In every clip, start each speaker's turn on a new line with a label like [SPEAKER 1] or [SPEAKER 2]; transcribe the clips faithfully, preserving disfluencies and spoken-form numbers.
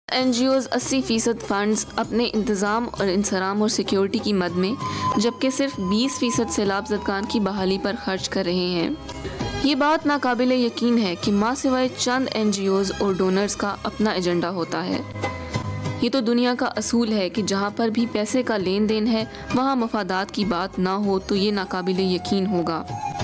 [SPEAKER 1] N G Os اسی فیصد funds اپنے انتظام اور انصرام اور سیکیورٹی کی مد میں جبکہ صرف بیس فیصد سیلاب زدگان کی بحالی پر خرچ کر رہے ہیں۔ یہ بات ناقابل یقین ہے کہ ماں سوائے چند این جی اوز اور ڈونرز کا اپنا ایجنڈا ہوتا ہے۔ یہ تو دنیا کا اصول ہے کہ جہاں پر بھی پیسے کا لین دین ہے وہاں مفادات کی بات نہ ہو تو یہ ناقابل یقین ہوگا۔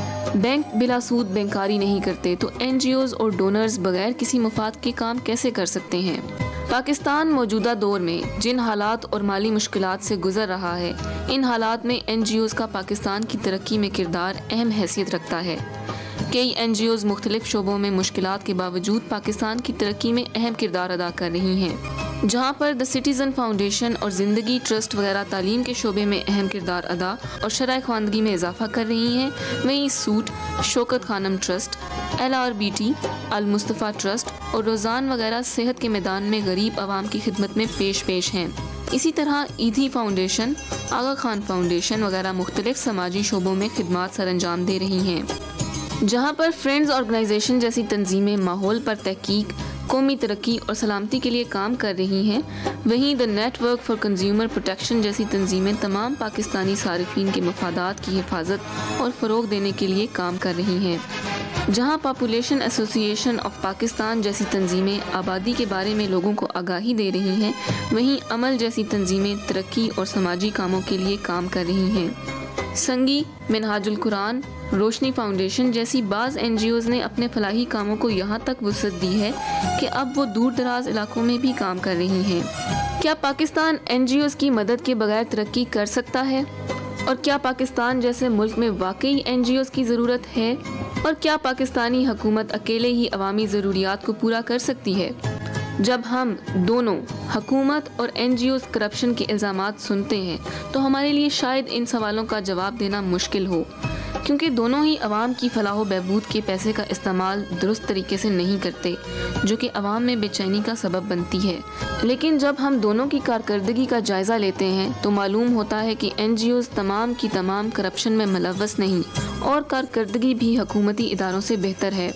[SPEAKER 1] بینک بلا سود بینکاری نہیں کرتے تو این جی اوز اور ڈونرز بغیر کسی مفاد کے کام کیسے کر سکتے ہیں؟ پاکستان موجودہ دور میں جن حالات اور مالی مشکلات سے گزر رہا ہے، ان حالات میں این جی اوز کا پاکستان کی ترقی میں کردار اہم حیثیت رکھتا ہے۔ کئی این جی اوز مختلف شعبوں میں مشکلات کے باوجود پاکستان کی ترقی میں اہم کردار ادا کر رہی ہیں۔ جہاں پر دی سٹیزن فاؤنڈیشن اور زندگی ٹرسٹ وغیرہ تعلیم کے شعبے میں اہم کردار ادا اور شرح خواندگی میں اضافہ کر رہی ہیں، وہیں سوٹ، Shaukat Khanum trust, L R B T, Al-Mustafa trust اور روزان وغیرہ صحت کے میدان میں غریب عوام کی خدمت میں پیش پیش ہیں۔ اسی طرح ایدھی فاؤنڈیشن، آغا خان فاؤنڈیشن وغیرہ مختلف سماجی شعبوں میں خدمات سر انجام دے رہی ہیں۔ جہاں پر فرینڈز آرگنائزیشن جیسی تنظیمیں ماحول پر تحقیق، قومی ترقی اور سلامتی کے لیے کام کر رہی ہیں، وہیں the network for consumer protection جیسی تنظیمیں تمام پاکستانی صارفین کے مفادات کی حفاظت اور فروغ دینے کے لیے کام کر رہی ہیں۔ جہاں پاپولیشن ایسوسی ایشن آف پاکستان جیسی تنظیمیں آبادی کے بارے میں لوگوں کو آگاہی دے رہی ہیں، وہیں عمل جیسی تنظیمیں ترقی اور سماجی کاموں کے لیے کام کر رہی ہیں۔ سنگی، منہاج القرآن، روشنی فاؤنڈیشن جیسی بعض این جی اوز نے اپنے فلاحی کاموں کو یہاں تک وسعت دی ہے کہ اب وہ دور دراز علاقوں میں بھی کام کر رہی ہیں۔ کیا پاکستان این جی اوز کی مدد کے بغیر ترقی کر سکتا ہے؟ اور کیا پاکستان جیسے ملک میں واقعی این جی اوز کی ضرورت ہے؟ اور کیا پاکستانی حکومت اکیلے ہی عوامی ضروریات کو پورا کر سکتی ہے؟ جب ہم دونوں حکومت اور این جی اوز کرپشن کے الزامات سنتے ہیں تو ہمارے لیے شاید ان سوالوں کا جواب دینا مشکل ہو، کیونکہ دونوں ہی عوام کی فلاح و بہبود کے پیسے کا استعمال درست طریقے سے نہیں کرتے، جو کہ عوام میں بے چینی کا سبب بنتی ہے۔ لیکن جب ہم دونوں کی کارکردگی کا جائزہ لیتے ہیں تو معلوم ہوتا ہے کہ این جی اوز تمام کی تمام کرپشن میں ملوث نہیں اور کارکردگی بھی حکومتی اداروں سے بہتر ہے۔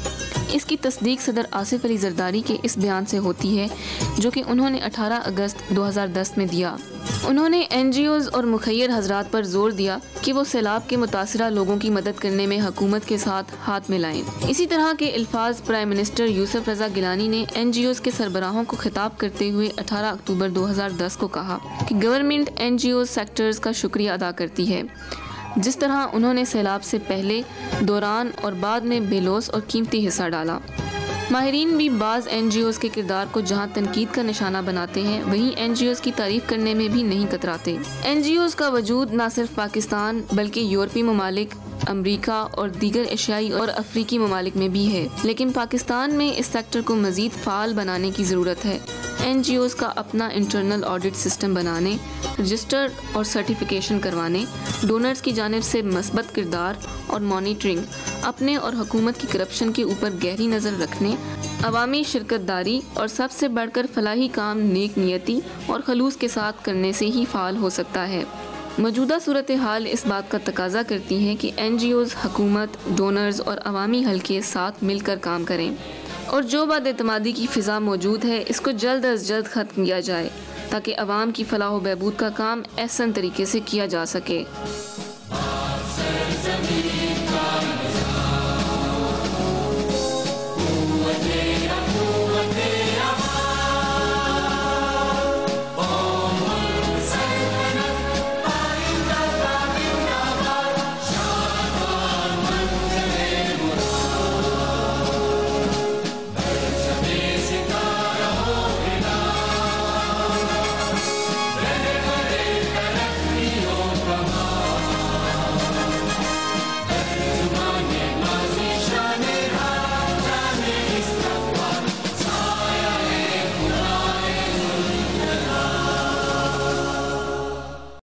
[SPEAKER 1] اس کی تصدیق صدر آصف علی زرداری کے اس بیان سے ہوتی ہے جو کہ انہوں نے اٹھارہ اگست دو ہزار دس میں دیا۔ انہوں نے این جی اوز اور مخیر حضرات پر زور دیا کہ وہ سیلاب کے متاثرہ لوگوں کی مدد کرنے میں حکومت کے ساتھ ہاتھ ملائیں۔ اسی طرح کے الفاظ پرائم منسٹر یوسف رضا گیلانی نے این جی اوز کے سربراہوں کو خطاب کرتے ہوئے اٹھارہ اکتوبر دو ہزار دس کو کہا کہ government N G Os sectors کا شکریہ ادا کرتی ہے، جس طرح انہوں نے سیلاب سے پہلے، دوران اور بعد میں بے لوث اور قیمتی حصہ ڈالا۔ ماہرین بھی بعض این جی اوز کے کردار کو جہاں تنقید کا نشانہ بناتے ہیں، وہیں این جی اوز کی تعریف کرنے میں بھی نہیں کتراتے۔ این جی اوز کا وجود نہ صرف پاکستان بلکہ یورپی ممالک، امریکہ اور دیگر ایشیائی اور افریقی ممالک میں بھی ہے، لیکن پاکستان میں اس سیکٹر کو مزید فعال بنانے کی ضرورت ہے۔ این جی اوز کا اپنا انٹرنل آڈٹ سسٹم بنانے، رجسٹر اور سرٹیفیکیشن کروانے، ڈونرز کی جانب سے مثبت کردار اور مانیٹرنگ، اپنے اور حکومت کی کرپشن کے اوپر گہری نظر رکھنے، عوامی شرکت داری اور سب سے بڑھ کر فلاحی کام نیک نیتی اور خلوص کے ساتھ کرنے سے ہی فعال ہو سکتا ہے۔ موجودہ صورتحال اس بات کا تقاضا کرتی ہے کہ این جی اوز، حکومت، ڈونرز اور عوامی حلقے ساتھ مل کر کام کریں، اور جو بد اعتمادی کی فضا موجود ہے اس کو جلد از جلد ختم کیا جائے تاکہ عوام کی فلاح و بہبود کا کام احسن طریقے سے کیا جا سکے۔